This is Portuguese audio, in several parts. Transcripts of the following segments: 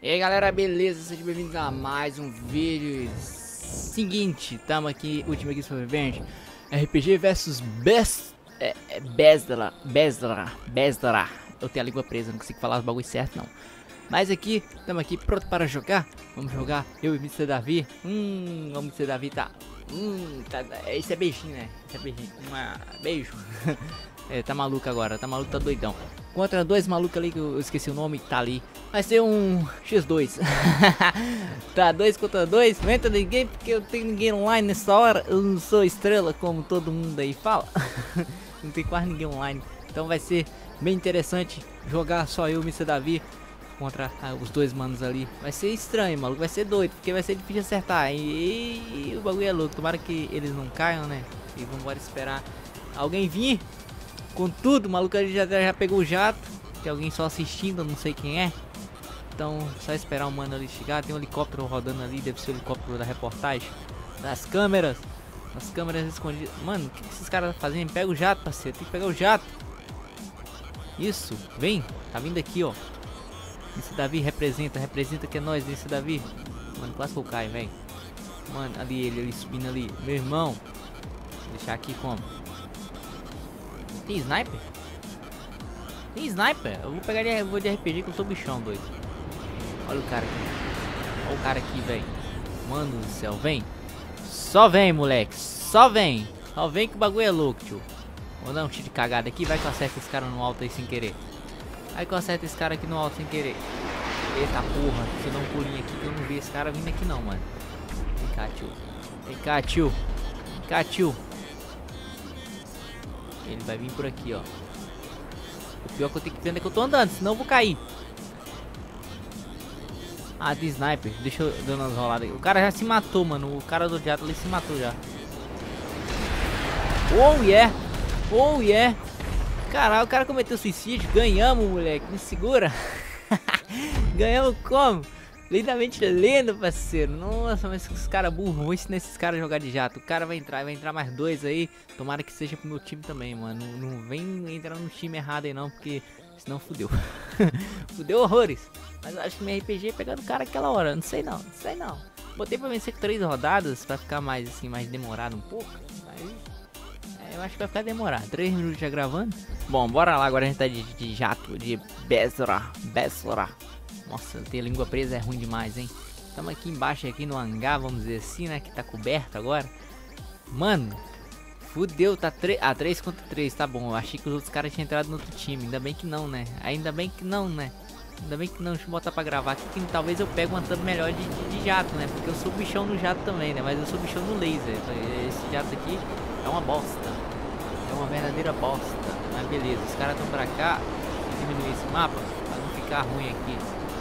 E aí galera, beleza? Sejam bem-vindos a mais um vídeo. Seguinte, tamo aqui, último aqui sobrevivente, RPG versus Bezdra. Eu tenho a língua presa, não consigo falar os bagulho certo não. Mas aqui, tamo aqui pronto para jogar. Vamos jogar, eu e Mr. Davi. O Mr. Davi tá... esse é beijinho, né? Esse é beijinho, beijo. Tá maluco agora, tá maluco, tá doidão. Contra dois malucos ali que eu esqueci o nome, tá ali. Vai ser um X2. Tá 2 contra 2. Não entra ninguém porque eu tenho ninguém online nessa hora. Eu não sou estrela como todo mundo aí fala. Não tem quase ninguém online. Então vai ser bem interessante jogar só eu e o Mr. Davi contra os dois manos ali. Vai ser estranho, maluco. Vai ser doido, porque vai ser difícil acertar. E o bagulho é louco. Tomara que eles não caiam, né? E vamos esperar alguém vir. Com tudo, o maluco ali já pegou o jato. Tem alguém só assistindo, eu não sei quem é. Então, só esperar o mano ali chegar. Tem um helicóptero rodando ali, deve ser o helicóptero da reportagem. Das câmeras. As câmeras escondidas. Mano, o que esses caras fazem? Pega o jato, parceiro. Tem que pegar o jato. Isso, vem. Tá vindo aqui, ó. Esse Davi representa que é nós, esse Davi. Mano, quase que eu caio, velho. Mano, ali ele subindo ali. Meu irmão. Vou deixar aqui como? Tem sniper? Tem sniper? Eu vou pegar de RPG que eu sou bichão, doido. Olha o cara aqui. Olha o cara aqui, velho. Mano do céu, vem. Só vem, moleque. Só vem. Só vem que o bagulho é louco, tio. Vou dar um tiro de cagada aqui. Vai que eu acerto esse cara no alto aí sem querer. Vai que eu acerto esse cara aqui no alto sem querer. Eita porra. Deixa eu dar um pulinho aqui que eu não vi esse cara vindo aqui não, mano. Vem cá, tio. Vem cá, tio. Vem cá, tio. Ele vai vir por aqui, ó. O pior que eu tenho que ver é que eu tô andando, senão eu vou cair. Ah, de sniper. Deixa eu dar umas roladas aqui. O cara já se matou, mano. O cara do jato ali se matou já. Oh, yeah. Oh, yeah. Caralho, o cara cometeu suicídio. Ganhamos, moleque. Me segura. Ganhamos como? Lindamente lendo, parceiro. Nossa, mas esses caras burros. Vou ensinar esses caras a jogar de jato. O cara vai entrar mais dois aí. Tomara que seja pro meu time também, mano. Não vem entrar no time errado aí não, porque senão fudeu. Fudeu horrores. Mas eu acho que meu RPG é pegando o cara aquela hora. Não sei não. Botei pra vencer com 3 rodadas, pra ficar mais assim, mais demorado um pouco. Mas eu acho que vai ficar demorado. 3 minutos já gravando. Bom, bora lá. Agora a gente tá de jato, de Bezdra. Nossa, ter língua presa é ruim demais, hein? Estamos aqui embaixo, aqui no hangar, vamos dizer assim, né? Que tá coberto agora. Mano, fudeu, tá 3 contra 3, tá bom. Eu achei que os outros caras tinham entrado no outro time. Ainda bem que não, né? Ainda bem que não. Deixa eu botar pra gravar aqui, que talvez eu pegue uma thumb melhor de jato, né? Porque eu sou bichão no jato também, né? Mas eu sou bichão no laser. Esse jato aqui é uma bosta. É uma verdadeira bosta. Mas beleza, os caras estão pra cá. Vou diminuir esse mapa pra não ficar ruim aqui.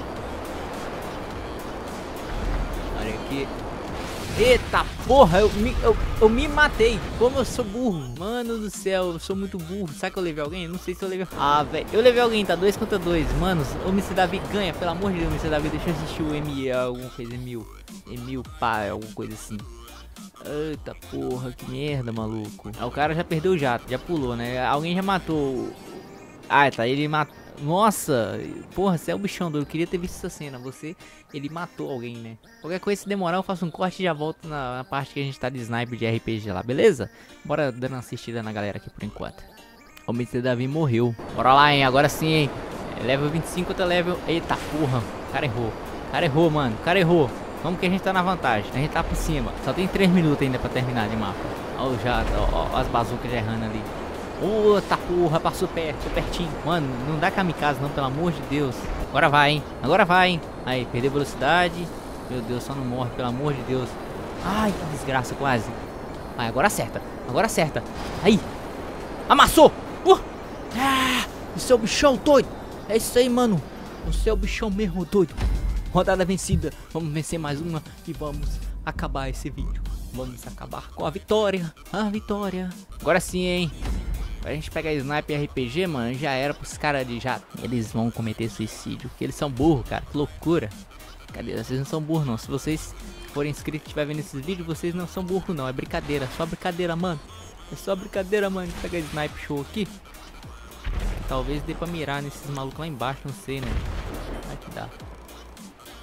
Olha aqui. Eita porra, eu me matei. Como eu sou burro. Mano do céu, eu sou muito burro. Será que eu levei alguém? Não sei se eu levei. Ah, velho. Eu levei alguém, tá 2 contra 2. Mano, o Mr. Davi ganha. Pelo amor de Deus, Mr. Davi. Deixa eu assistir o ME, alguma coisa. Emil pá, alguma coisa assim. Eita porra, que merda, maluco. Ah, o cara já perdeu o jato, já pulou, né? Alguém já matou. Ah, tá. Ele matou. Nossa, porra, você é o bichão doido. Eu queria ter visto essa cena. Ele matou alguém, né? Qualquer coisa, se demorar, eu faço um corte e já volto na parte que a gente tá de sniper de RPG lá, beleza? Bora dando uma assistida na galera aqui por enquanto. O Mr. Davi morreu. Bora lá, hein? Agora sim, hein? Level 25 até level. Eita porra, o cara errou, mano. O cara errou. Vamos que a gente tá na vantagem. A gente tá por cima. Só tem 3 minutos ainda pra terminar de mapa. Ó, ó as bazucas já errando ali. Outra porra, passou perto, pertinho. Mano, não dá kamikaze não, pelo amor de Deus. Agora vai, hein. Aí, perdeu velocidade. Meu Deus, só não morre, pelo amor de Deus. Ai, que desgraça, quase. Ai, agora acerta. Aí. Amassou. Você é o bichão doido. É isso aí, mano. Você é o bichão mesmo doido. Rodada vencida. Vamos vencer mais uma e vamos acabar esse vídeo. Vamos acabar com a vitória. Agora sim, hein. Pra gente pegar sniper RPG, mano, já era pros caras de jato. Eles vão cometer suicídio, porque eles são burros, cara. Que loucura. Cadê? Vocês não são burros, não. Se vocês forem inscritos e estiver vendo esses vídeos, vocês não são burros, não. É brincadeira. Só brincadeira, mano. É só brincadeira, mano. Pegar sniper show aqui. Talvez dê pra mirar nesses malucos lá embaixo, não sei, né? Vai que dá.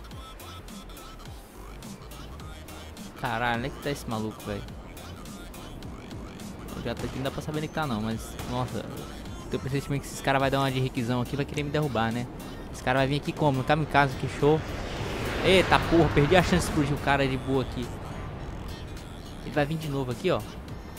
Caralho, onde é que tá esse maluco, velho? Já tá aqui, não dá pra saber onde que tá não, mas... Nossa, eu pensei que esses caras vão dar uma de requisão aqui, vai querer me derrubar, né? Esse cara vai vir aqui como? No kamikaze, que show. Eita porra, perdi a chance de explodir o cara de boa aqui. Ele vai vir de novo aqui, ó.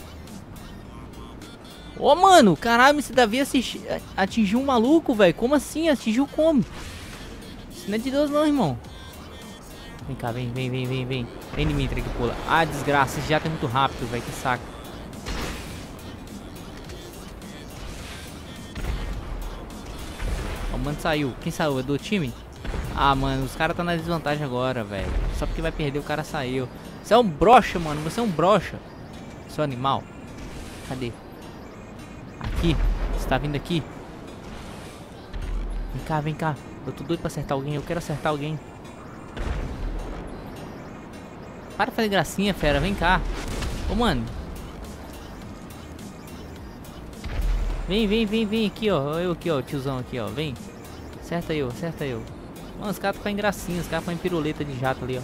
Ô, mano, caralho, esse Davi atingiu um maluco, velho. Como assim? Atingiu como? Isso não é de Deus não, irmão. Vem cá, vem. Vem em mim, que pula. Ah, desgraça, esse jato é muito rápido, velho. Que saco. Ó, o mano saiu. Quem saiu? É do time? Ah, mano, os caras tá na desvantagem agora, velho. Só porque vai perder, o cara saiu. Você é um broxa, mano. Você é um broxa. Seu animal. Cadê? Aqui. Você tá vindo aqui? Vem cá. Eu tô doido pra acertar alguém. Eu quero acertar alguém. Para de fazer gracinha, fera. Vem cá. Ô, mano. Vem aqui, ó. Eu aqui, ó. Tiozão aqui, ó. Vem. Acerta eu. Mano, os caras ficam em gracinha. Os caras ficam em piruleta de jato ali, ó.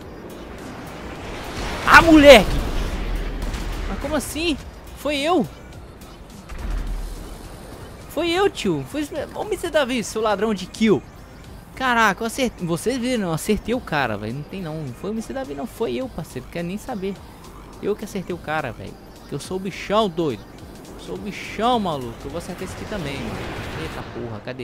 Ah, moleque! Mas como assim? Foi eu, tio. Ô, Mr. Davi, seu ladrão de kill. Caraca, eu acertei. Vocês viram, eu acertei o cara, velho. Não tem não. Não foi o Mr. Davi, não. Foi eu, parceiro. Não quero nem saber. Eu que acertei o cara, velho. Que eu sou o bichão, doido. Sou o bichão, maluco. Eu vou acertar esse aqui também, mano. Eita porra, cadê?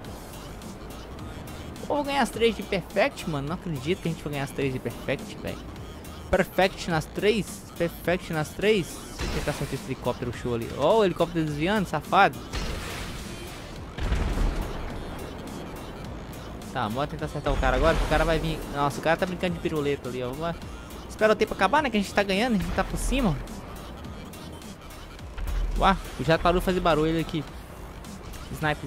Eu vou ganhar as 3 de Perfect, mano. Não acredito que a gente vai ganhar as 3 de Perfect, velho. Perfect nas 3? Perfect nas 3? Deixa eu tentar acertar esse helicóptero show ali. Ó, o helicóptero desviando, safado. Tá, bora tentar acertar o cara agora, que o cara vai vir. Nossa, o cara tá brincando de piruleta ali, ó. Espera o tempo acabar, né? Que a gente tá ganhando, a gente tá por cima. Uau, já parou de fazer barulho aqui. Snipe.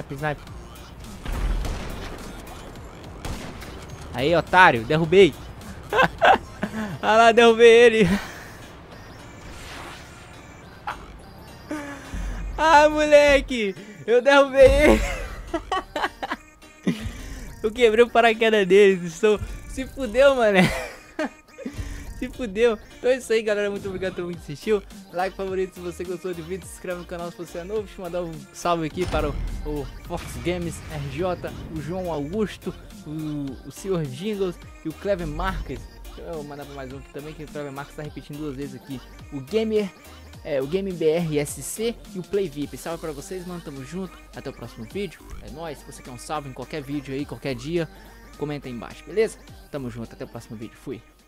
Aí, otário, derrubei. Ah lá, derrubei ele. Ah, moleque, eu derrubei ele. Eu quebrei o paraquedas deles. Se fudeu, mané. Se fudeu. Então é isso aí, galera. Muito obrigado a todo mundo que assistiu. Like, favorito se você gostou do vídeo. Se inscreve no canal se você é novo. Deixa eu mandar um salve aqui para o Fox Games, RJ, o João Augusto, o Sr. Jingles e o Clever Marques. Deixa eu mandar para mais um aqui também, que o Clever Marques tá repetindo 2 vezes aqui. O Game BR SC e o Play VIP. Salve pra vocês, mano. Tamo junto. Até o próximo vídeo. É nóis. Se você quer um salve em qualquer vídeo aí, qualquer dia, comenta aí embaixo, beleza? Tamo junto. Até o próximo vídeo. Fui.